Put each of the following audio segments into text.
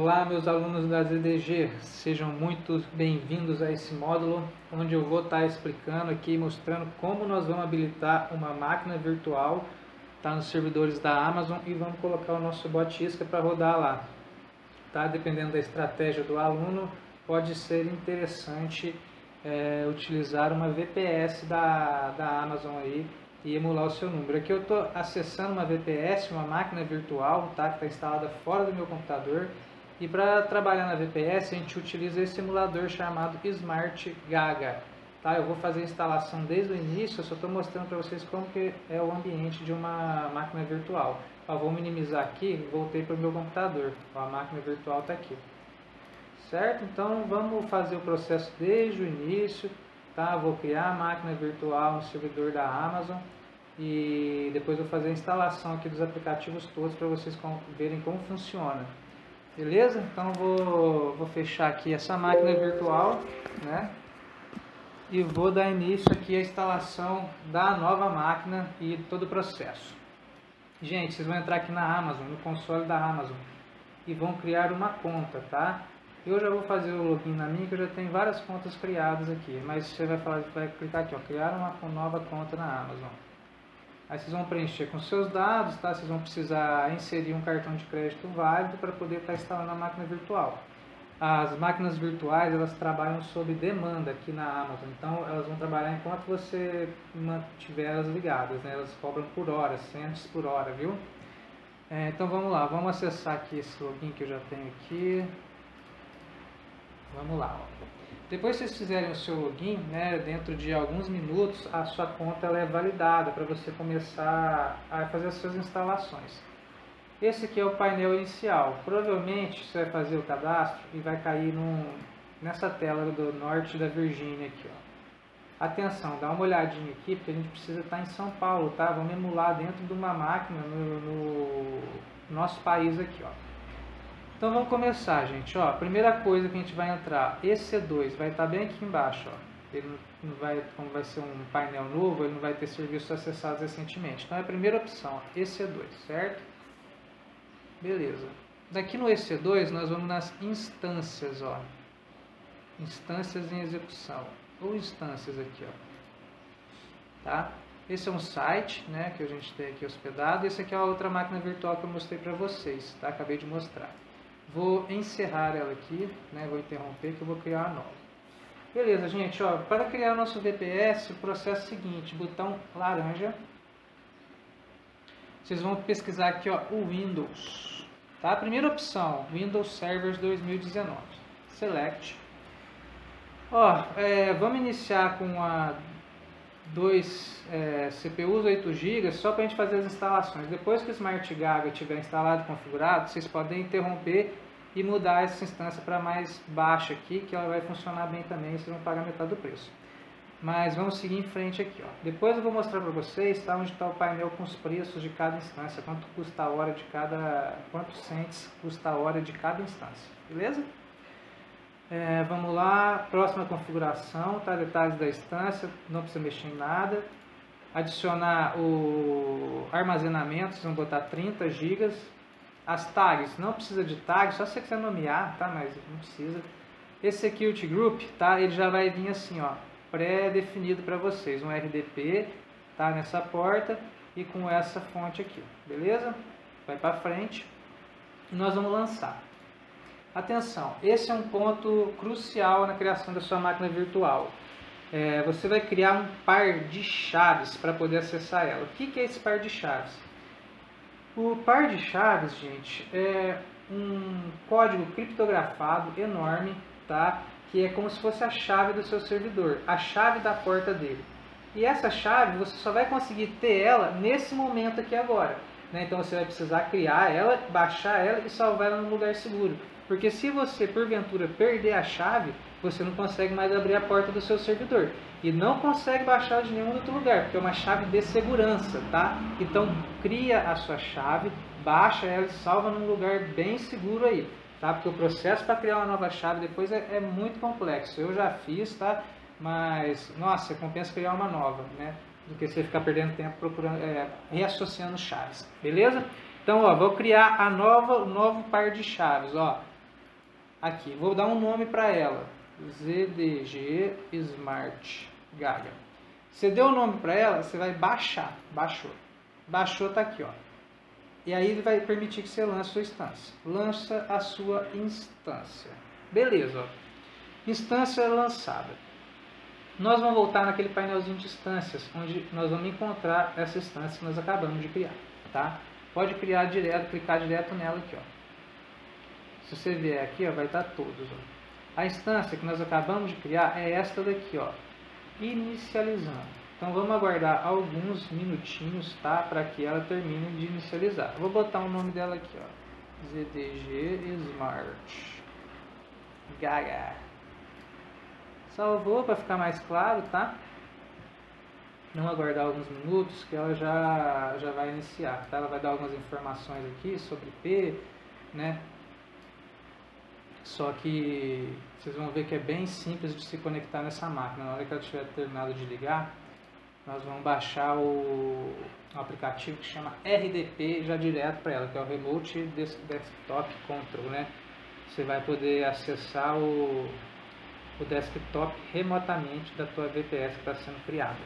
Olá, meus alunos da ZDG, sejam muito bem-vindos a esse módulo, onde eu vou estar explicando aqui, mostrando como nós vamos habilitar uma máquina virtual, tá, nos servidores da Amazon, e vamos colocar o nosso bot Isca para rodar lá. Tá? Dependendo da estratégia do aluno, pode ser interessante utilizar uma VPS da Amazon aí e emular o seu número. Aqui eu estou acessando uma VPS, uma máquina virtual, tá, que está instalada fora do meu computador. E para trabalhar na VPS a gente utiliza esse emulador chamado Smart Gaga. Tá? Eu vou fazer a instalação desde o início, eu só estou mostrando para vocês como que é o ambiente de uma máquina virtual. Ó, vou minimizar aqui, voltei para o meu computador. Ó, a máquina virtual está aqui. Certo? Então vamos fazer o processo desde o início. Tá? Vou criar a máquina virtual no servidor da Amazon e depois vou fazer a instalação aqui dos aplicativos todos para vocês verem como funciona. Beleza? Então vou fechar aqui essa máquina virtual, né? E vou dar início aqui à instalação da nova máquina e todo o processo. Gente, vocês vão entrar aqui na Amazon, no console da Amazon, e vão criar uma conta, tá? Eu já vou fazer o login na minha, que eu já tenho várias contas criadas aqui, mas você vai clicar aqui, ó, criar uma nova conta na Amazon. Aí vocês vão preencher com seus dados, tá? Vocês vão precisar inserir um cartão de crédito válido para poder estar instalando a máquina virtual. As máquinas virtuais, elas trabalham sob demanda aqui na Amazon, então elas vão trabalhar enquanto você mantiver elas ligadas, né? Elas cobram por hora, cents por hora, viu? Então vamos lá, vamos acessar aqui esse login que eu já tenho aqui. Vamos lá, ó. Depois que vocês fizerem o seu login, né, dentro de alguns minutos a sua conta ela é validada para você começar a fazer as suas instalações. Esse aqui é o painel inicial. Provavelmente você vai fazer o cadastro e vai cair nessa tela do norte da Virgínia aqui, ó. Atenção, dá uma olhadinha aqui porque a gente precisa estar em São Paulo, tá? Vamos emular dentro de uma máquina no nosso país aqui, ó. Então vamos começar, gente. Ó, a primeira coisa que a gente vai entrar, EC2 vai estar bem aqui embaixo. Ó. Ele não vai, como vai ser um painel novo, ele não vai ter serviços acessados recentemente. Então é a primeira opção, ó, EC2, certo? Beleza. Daqui no EC2 nós vamos nas instâncias, ó. Instâncias em execução, ou instâncias aqui, ó. Tá? Esse é um site, né, que a gente tem aqui hospedado. Esse aqui é a outra máquina virtual que eu mostrei para vocês, tá? Acabei de mostrar. Vou encerrar ela aqui, né? Vou interromper que eu vou criar a nova. Beleza, gente, ó, para criar o nosso VPS, o processo é o seguinte, botão laranja. Vocês vão pesquisar aqui, ó, o Windows, tá? A primeira opção, Windows Server 2019. Select. Ó, vamos iniciar com dois CPUs 8 GB, só para a gente fazer as instalações. Depois que o Smart Gaga estiver instalado e configurado, vocês podem interromper e mudar essa instância para mais baixa aqui, que ela vai funcionar bem também, vocês vão pagar metade do preço. Mas vamos seguir em frente aqui, ó. Depois eu vou mostrar para vocês, tá, onde está o painel com os preços de cada instância, quanto custa a hora de cada, quantos cents custa a hora de cada instância, beleza? Vamos lá, próxima configuração, tá? Detalhes da instância, não precisa mexer em nada. Adicionar o armazenamento, vocês vão botar 30 GB. As tags, não precisa de tags, só se você quiser nomear, tá? Mas não precisa. Esse Security Group, tá? Ele já vai vir assim, ó, pré-definido para vocês, um RDP, tá? Nessa porta e com essa fonte aqui, beleza? Vai para frente e nós vamos lançar. Atenção, esse é um ponto crucial na criação da sua máquina virtual. Você vai criar um par de chaves para poder acessar ela. O que é esse par de chaves? O par de chaves, gente, é um código criptografado enorme, tá? Que é como se fosse a chave do seu servidor, a chave da porta dele. E essa chave você só vai conseguir ter ela nesse momento aqui agora, né? Então você vai precisar criar ela, baixar ela e salvar ela num lugar seguro. Porque se você, porventura, perder a chave, você não consegue mais abrir a porta do seu servidor. E não consegue baixar de nenhum outro lugar, porque é uma chave de segurança, tá? Então, cria a sua chave, baixa ela e salva num lugar bem seguro aí, tá? Porque o processo para criar uma nova chave depois é muito complexo. Eu já fiz, tá? Mas, nossa, compensa criar uma nova, né? Do que você ficar perdendo tempo procurando, reassociando chaves, beleza? Então, ó, vou criar o novo par de chaves, ó. aqui. Vou dar um nome para ela, ZDG Smart Gaga. Você deu o nome para ela, você vai baixar. Baixou, tá aqui, ó. E aí ele vai permitir que você lance a sua instância. Lança a sua instância. Beleza, ó. Instância lançada. Nós vamos voltar naquele painelzinho de instâncias, onde nós vamos encontrar essa instância que nós acabamos de criar, tá? Pode criar direto, clicar direto nela aqui, ó. Se você vier aqui, ó, vai estar todos, ó. A instância que nós acabamos de criar é esta daqui, ó, inicializando. Então vamos aguardar alguns minutinhos, tá, para que ela termine de inicializar. Vou botar o nome dela aqui, ó, ZDG Smart Gaga. Salvou para ficar mais claro, tá? Vamos aguardar alguns minutos que ela já vai iniciar, tá? Ela vai dar algumas informações aqui sobre IP, né? Só que vocês vão ver que é bem simples de se conectar nessa máquina. Na hora que ela tiver terminado de ligar, nós vamos baixar um aplicativo que chama RDP já direto para ela, que é o Remote Desktop Control, né? Você vai poder acessar o desktop remotamente da tua VPS que está sendo criada.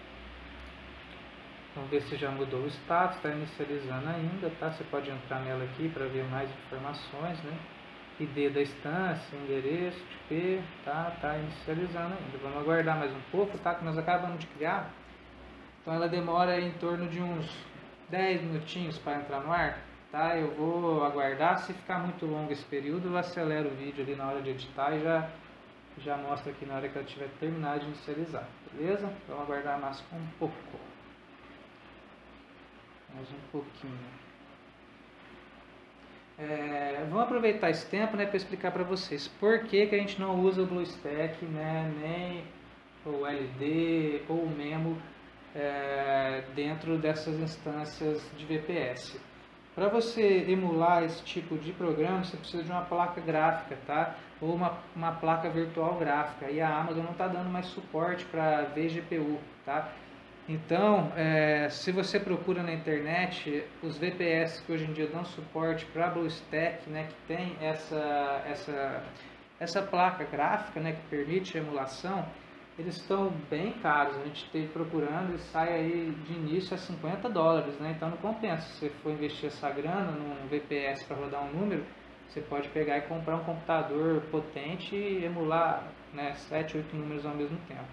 Vamos ver se já mudou o status, está inicializando ainda, tá? Você pode entrar nela aqui para ver mais informações, né? ID da instância, endereço, IP, tá inicializando ainda. Vamos aguardar mais um pouco, tá? Que nós acabamos de criar. Então ela demora em torno de uns 10 minutinhos para entrar no ar, tá? Eu vou aguardar. Se ficar muito longo esse período, eu acelero o vídeo ali na hora de editar e já mostra aqui na hora que ela tiver terminado de inicializar, beleza? Vamos aguardar mais um pouco. Mais um pouquinho. Vamos aproveitar esse tempo, né, para explicar para vocês por que a gente não usa o BlueStack, né, nem o LD ou o Memo dentro dessas instâncias de VPS. Para você emular esse tipo de programa, você precisa de uma placa gráfica, tá? Ou uma placa virtual gráfica. E a Amazon não está dando mais suporte para vGPU, tá? Então, se você procura na internet, os VPS que hoje em dia dão suporte para BlueStack, né, que tem essa placa gráfica, né, que permite a emulação, eles estão bem caros. A gente esteve procurando e sai aí de início a $50, né? Então não compensa. Se você for investir essa grana num VPS para rodar um número, você pode pegar e comprar um computador potente e emular, né, 7, 8 números ao mesmo tempo.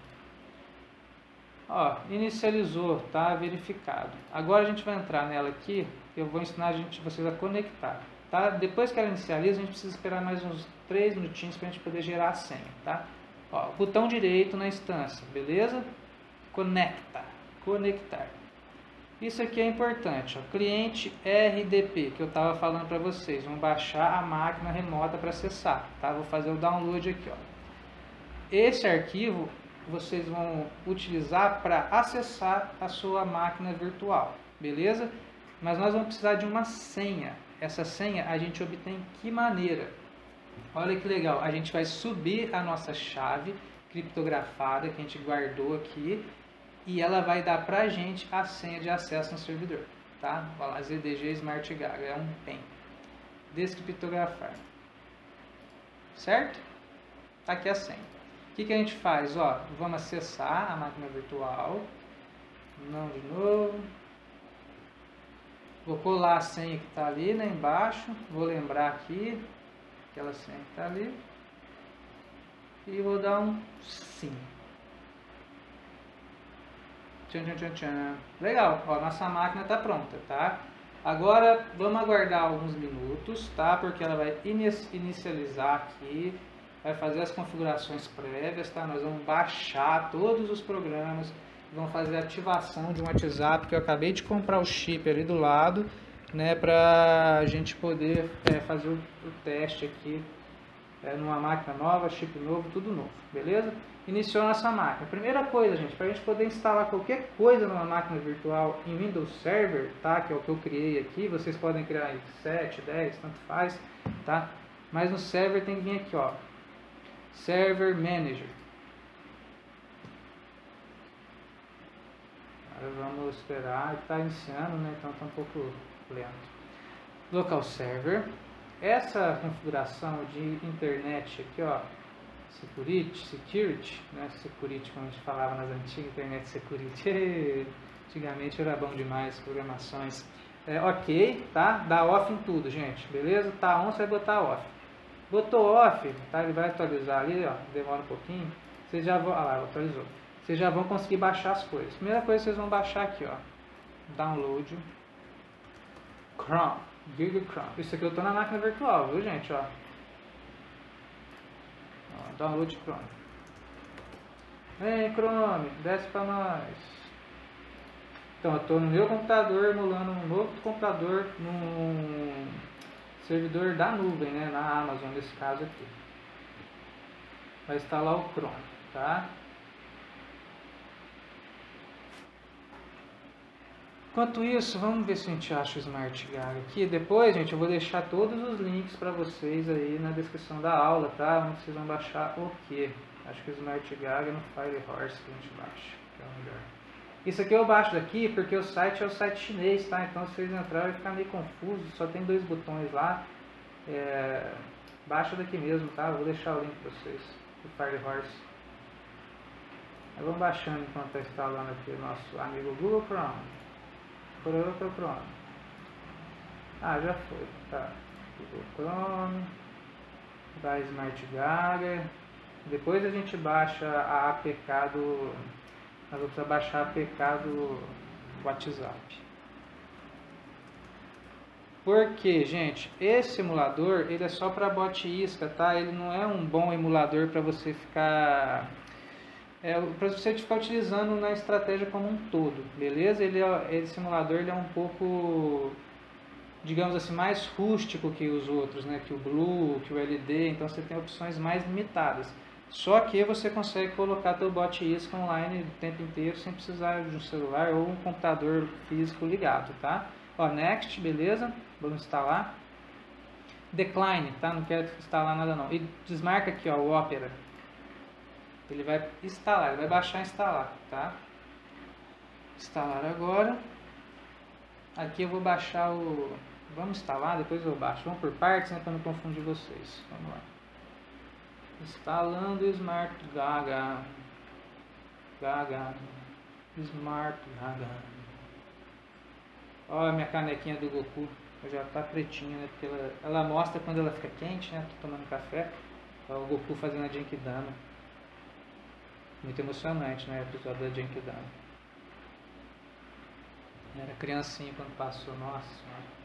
Ó, inicializou, tá verificado. Agora a gente vai entrar nela aqui, eu vou ensinar vocês a conectar, tá? Depois que ela inicializa, a gente precisa esperar mais uns 3 minutinhos para a gente poder gerar a senha, tá? Ó, botão direito na instância, beleza? Conectar. Isso aqui é importante, ó, cliente RDP, que eu estava falando para vocês. Vamos baixar a máquina remota para acessar, tá? Vou fazer o download aqui, ó. Esse arquivo vocês vão utilizar para acessar a sua máquina virtual, beleza? Mas nós vamos precisar de uma senha. Essa senha a gente obtém que maneira? Olha que legal, a gente vai subir a nossa chave criptografada que a gente guardou aqui e ela vai dar pra gente a senha de acesso no servidor, tá? Olha lá, ZDG Smart Gaga, é um PEN. Descriptografar. Certo? Tá aqui a senha. O que a gente faz? Ó, vamos acessar a máquina virtual. Não de novo. Vou colar a senha que está ali, né, embaixo. Vou lembrar aqui aquela senha que está ali. E vou dar um sim. Tchan. Legal, ó, nossa máquina está pronta, tá? Agora vamos aguardar alguns minutos, tá? Porque ela vai inicializar aqui. Vai fazer as configurações prévias, tá? Nós vamos baixar todos os programas, vamos fazer a ativação de um WhatsApp que eu acabei de comprar o chip ali do lado, né? Pra gente poder fazer o teste aqui numa máquina nova, chip novo, tudo novo, beleza? Iniciou nossa máquina. Primeira coisa, gente, para a gente poder instalar qualquer coisa numa máquina virtual em Windows Server, tá? Que é o que eu criei aqui, vocês podem criar em 7, 10, tanto faz, tá? Mas no server tem que vir aqui, ó. Server Manager. Agora vamos esperar, está iniciando, né? Então está um pouco lento. Local Server. essa configuração de internet aqui, ó, security, né, security, como a gente falava nas antigas, internet security, antigamente era bom demais, programações, ok, tá? Dá off em tudo, gente, beleza? Tá on, você vai botar off. Botou off, tá? Ele vai atualizar ali, ó, demora um pouquinho, vocês já vão, lá, atualizou. Vocês já vão conseguir baixar as coisas. Primeira coisa que vocês vão baixar aqui, ó, download Chrome, Google Chrome. Isso aqui eu tô na máquina virtual, viu, gente, ó. Download Chrome. Vem, Chrome, desce pra nós. Então, eu estou no meu computador emulando um novo computador num servidor da nuvem, né, na Amazon, nesse caso aqui. Vai instalar o Chrome, tá? Enquanto isso, vamos ver se a gente acha o Smart Gaga aqui. Depois, gente, eu vou deixar todos os links para vocês aí na descrição da aula, tá? Onde vocês vão baixar o quê? Acho que o Smart Gaga é no Firehorse que a gente baixa, que é o melhor. Isso aqui eu baixo daqui porque o site é o site chinês, tá? Então se vocês entrarem vai ficar meio confuso, só tem 2 botões lá. Baixa daqui mesmo, tá? Eu vou deixar o link para vocês, do Firehorse. Vamos baixando enquanto está instalando aqui o nosso amigo Google Chrome. Chrome. Ah, já foi, tá. Google Chrome, da Smart Gaga. Depois a gente baixa a APK do... Nós vamos precisar baixar a APK do WhatsApp. Porque, gente, esse emulador, ele é só para bot isca, tá? Ele não é um bom emulador para você ficar... para você ficar utilizando na estratégia como um todo, beleza? Esse simulador ele é um pouco, digamos assim, mais rústico que os outros, né? Que o Blue, que o LD, então você tem opções mais limitadas. Só que você consegue colocar teu bot isca online o tempo inteiro sem precisar de um celular ou um computador físico ligado, tá? Ó, next, beleza? Vamos instalar. Decline, tá? Não quero instalar nada não. E desmarca aqui, ó, o Opera. Ele vai instalar, ele vai baixar e instalar, tá? Instalar agora. Aqui eu vou baixar o... Vamos instalar, depois eu baixo. Vamos por partes, né, para não confundir vocês. Vamos lá. Instalando Smart Gaga. Smart Gaga. Olha a minha canequinha do Goku. Já tá pretinha, né? Porque ela mostra quando ela fica quente, né? Tô tomando café. Olha o Goku fazendo a Genkidama. Muito emocionante, né? O episódio da Genkidama. Era criancinha quando passou, nossa.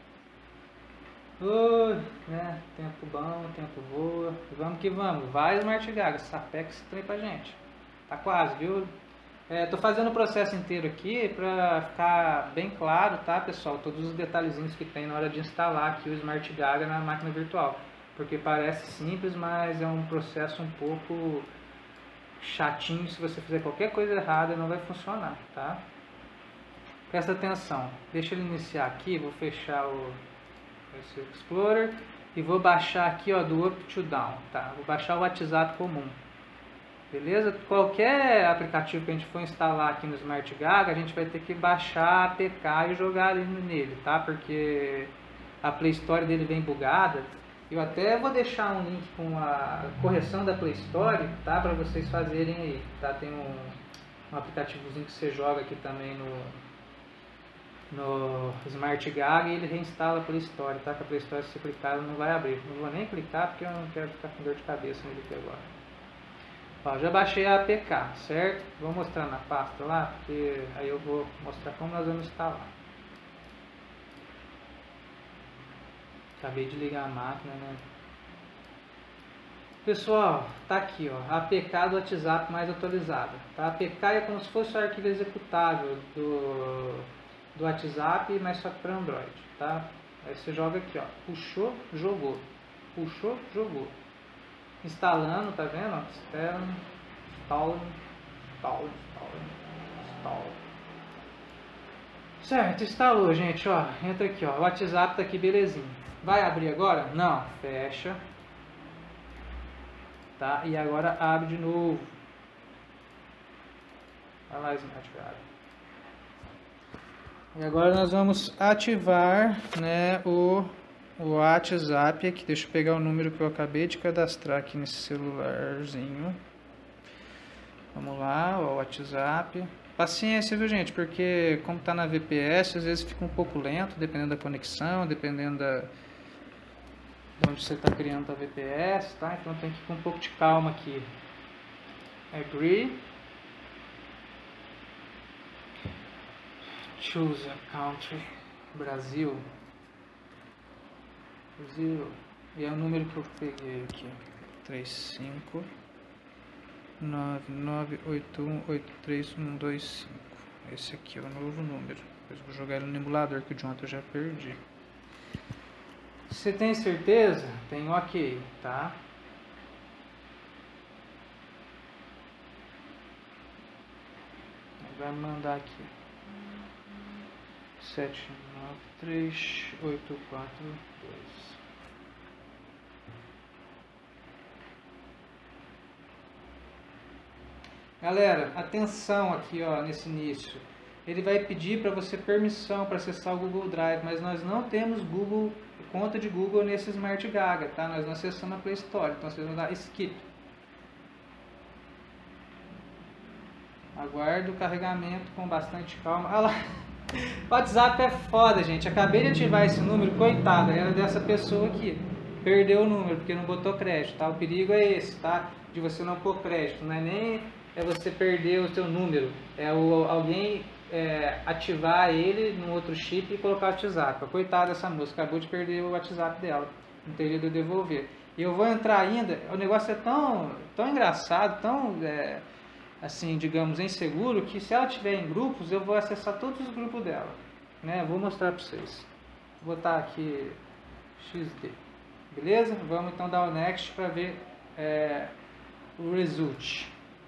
Né? Tempo bom, tempo voa. Vamos que vamos. Vai, Smart Gaga. Sapeca esse trem pra gente. Tá quase, viu? Tô fazendo o processo inteiro aqui pra ficar bem claro, tá, pessoal? Todos os detalhezinhos que tem na hora de instalar aqui o Smart Gaga na máquina virtual. Porque parece simples, mas é um processo um pouco chatinho. Se você fizer qualquer coisa errada, não vai funcionar, tá? Presta atenção. Deixa ele iniciar aqui. Vou fechar esse Explorer e vou baixar aqui, ó, do Up to Down, tá? Vou baixar o WhatsApp comum. Beleza? Qualquer aplicativo que a gente for instalar aqui no Smart Gaga, a gente vai ter que baixar a APK e jogar ali nele, tá? Porque a Play Store dele vem bugada. Eu até vou deixar um link com a correção da Play Store, tá? Para vocês fazerem aí, tá? Tem um aplicativozinho que você joga aqui também no Smart Gaga e ele reinstala a Play Store, tá? Que a Play Store, se você clicar, ela não vai abrir. Não vou nem clicar porque eu não quero ficar com dor de cabeça nele aqui agora. Ó, já baixei a APK, certo? Vou mostrar na pasta lá, porque aí eu vou mostrar como nós vamos instalar. Acabei de ligar a máquina, né? Pessoal, tá aqui, ó, a APK do WhatsApp mais atualizada. Tá? A APK é como se fosse o arquivo executável do WhatsApp, mas só que para Android, tá? Aí você joga aqui, ó, puxou, jogou, puxou, jogou. Instalando, tá vendo? Ó, install. Certo, instalou, gente, ó, entra aqui, ó, o WhatsApp tá aqui, belezinha. Vai abrir agora? Não, fecha. Tá? E agora abre de novo. Vai lá, Smart Gaga. E agora nós vamos ativar, né, o WhatsApp aqui. Deixa eu pegar o número que eu acabei de cadastrar aqui nesse celularzinho. Vamos lá, o WhatsApp. Paciência, viu, gente? Porque como tá na VPS, às vezes fica um pouco lento, dependendo da conexão, dependendo de onde você está criando a VPS, tá? Então tem que ir com um pouco de calma aqui. Agree. Choose a country. Brasil. E é o número que eu peguei aqui. 35998183125. Esse aqui é o novo número. Depois vou jogar ele no emulador, que o de ontem eu já perdi. Você tem certeza? Tem OK, tá? Vai mandar aqui. 793842. Galera, atenção aqui, ó, nesse início. Ele vai pedir para você permissão para acessar o Google Drive, mas nós não temos conta de Google nesse Smart Gaga, tá? Nós não acessamos a Play Store, então vocês vão dar skip. Aguardo o carregamento com bastante calma. Ah lá. O WhatsApp é foda, gente. Acabei de ativar esse número, coitada, era dessa pessoa aqui. Perdeu o número porque não botou crédito, tá? O perigo é esse, tá? De você não pôr crédito, não é nem você perder o seu número, é alguém ativar ele num outro chip e colocar o WhatsApp. Coitada dessa moça, acabou de perder o WhatsApp dela, não teria de devolver. E eu vou entrar ainda, o negócio é tão engraçado, tão assim, digamos, inseguro, que se ela tiver em grupos, eu vou acessar todos os grupos dela, né? Vou mostrar para vocês. Vou botar aqui XD, beleza? Vamos então dar o next para ver o result.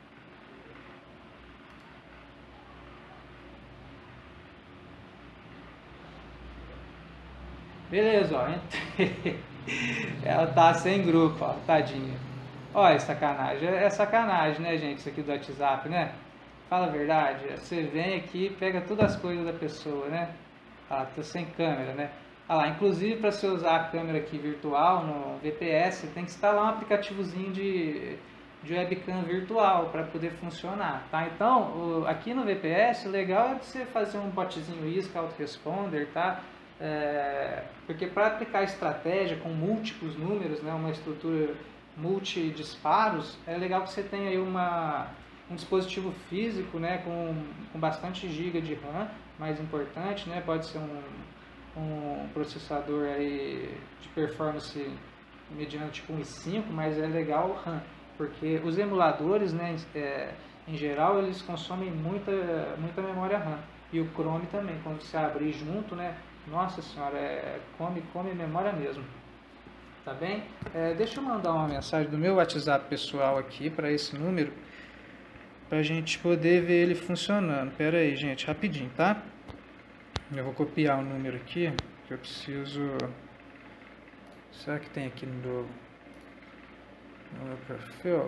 Beleza, ó. Ela tá sem grupo, ó, tadinha. Olha, sacanagem. É sacanagem, né, gente? Isso aqui do WhatsApp, né? Fala a verdade. Você vem aqui e pega todas as coisas da pessoa, né? Ah, tô sem câmera, né? Ah lá, inclusive para você usar a câmera aqui virtual no VPS, você tem que instalar um aplicativozinho de webcam virtual para poder funcionar, tá? Então, aqui no VPS, o legal é você fazer um botzinho isca autoresponder, tá? Porque para aplicar estratégia com múltiplos números, né, uma estrutura multidisparos, é legal que você tenha aí um dispositivo físico, né, com bastante GB de RAM, mais importante, né, pode ser um processador aí de performance mediante tipo um i5, mas é legal o RAM, porque os emuladores, né, em geral, eles consomem muita memória RAM, e o Chrome também, quando você abrir junto, né, nossa senhora, come memória mesmo. Tá bem? Deixa eu mandar uma mensagem do meu WhatsApp pessoal aqui para esse número, para a gente poder ver ele funcionando. Pera aí, gente, rapidinho, tá? Eu vou copiar o número aqui, que eu preciso... Será que tem aqui no meu perfil?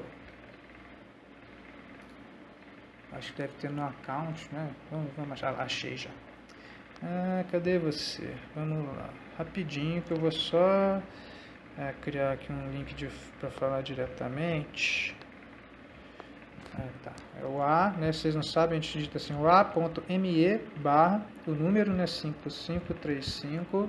Acho que deve ter no account, né? Vamos achar. Achei já. Cadê você? Vamos lá. Rapidinho, que eu vou só criar aqui um link para falar diretamente. Tá. É o A, né? Vocês não sabem, a gente digita assim, o A.me barra, o número, né? 5535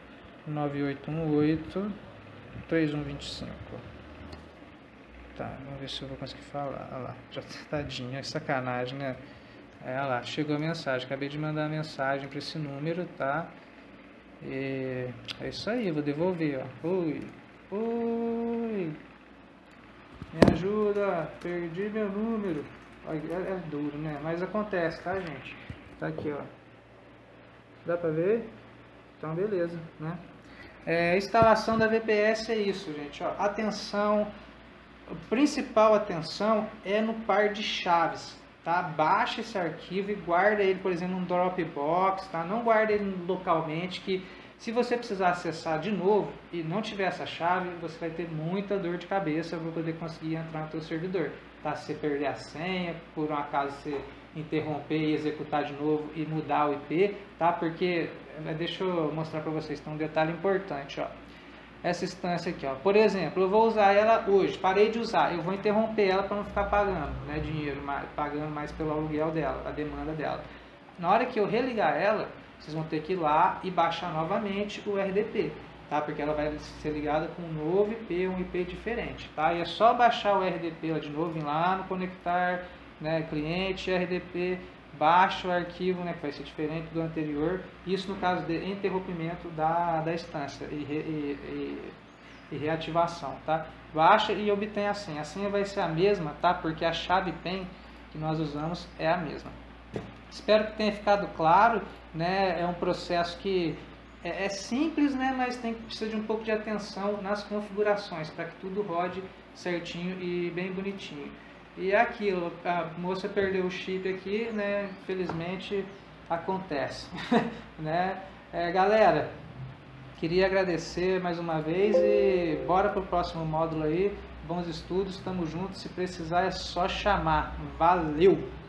9818 3125. Tá, vamos ver se eu vou conseguir falar. Olha lá, já tadinho, é sacanagem, né? Olha lá, chegou a mensagem, acabei de mandar a mensagem para esse número, tá? E é isso aí, vou devolver, ó. Oi, me ajuda, perdi meu número. É duro, né? Mas acontece, tá, gente? Tá aqui, ó. Dá pra ver? Então, beleza, né? Instalação da VPS é isso, gente, ó. Atenção, a principal atenção é no par de chaves, tá? Baixa esse arquivo e guarda ele, por exemplo, no Dropbox, tá? Não guarda ele localmente, que se você precisar acessar de novo e não tiver essa chave, você vai ter muita dor de cabeça para poder conseguir entrar no seu servidor, tá? Se você perder a senha, por um acaso você interromper e executar de novo e mudar o IP, tá? Porque, deixa eu mostrar para vocês, tem um detalhe importante, ó. essa instância aqui, ó. Por exemplo, eu vou usar ela hoje, parei de usar, eu vou interromper ela para não ficar pagando, né, dinheiro, pagando mais pelo aluguel dela, a demanda dela. Na hora que eu religar ela, vocês vão ter que ir lá e baixar novamente o RDP, tá? Porque ela vai ser ligada com um novo IP, um IP diferente, tá? E é só baixar o RDP lá de novo, ir lá no conectar, né, cliente, RDP, baixa o arquivo, né, que vai ser diferente do anterior, isso no caso de interrompimento da instância e reativação, tá? Baixa e obtém a senha. A senha vai ser a mesma, tá? Porque a chave PEN que nós usamos é a mesma. Espero que tenha ficado claro, né? É um processo que é simples, né? Mas precisa de um pouco de atenção nas configurações para que tudo rode certinho e bem bonitinho. E é aquilo, a moça perdeu o chip aqui, né? Infelizmente acontece, né? Galera, queria agradecer mais uma vez e bora pro próximo módulo aí. Bons estudos, tamo junto. Se precisar é só chamar. Valeu!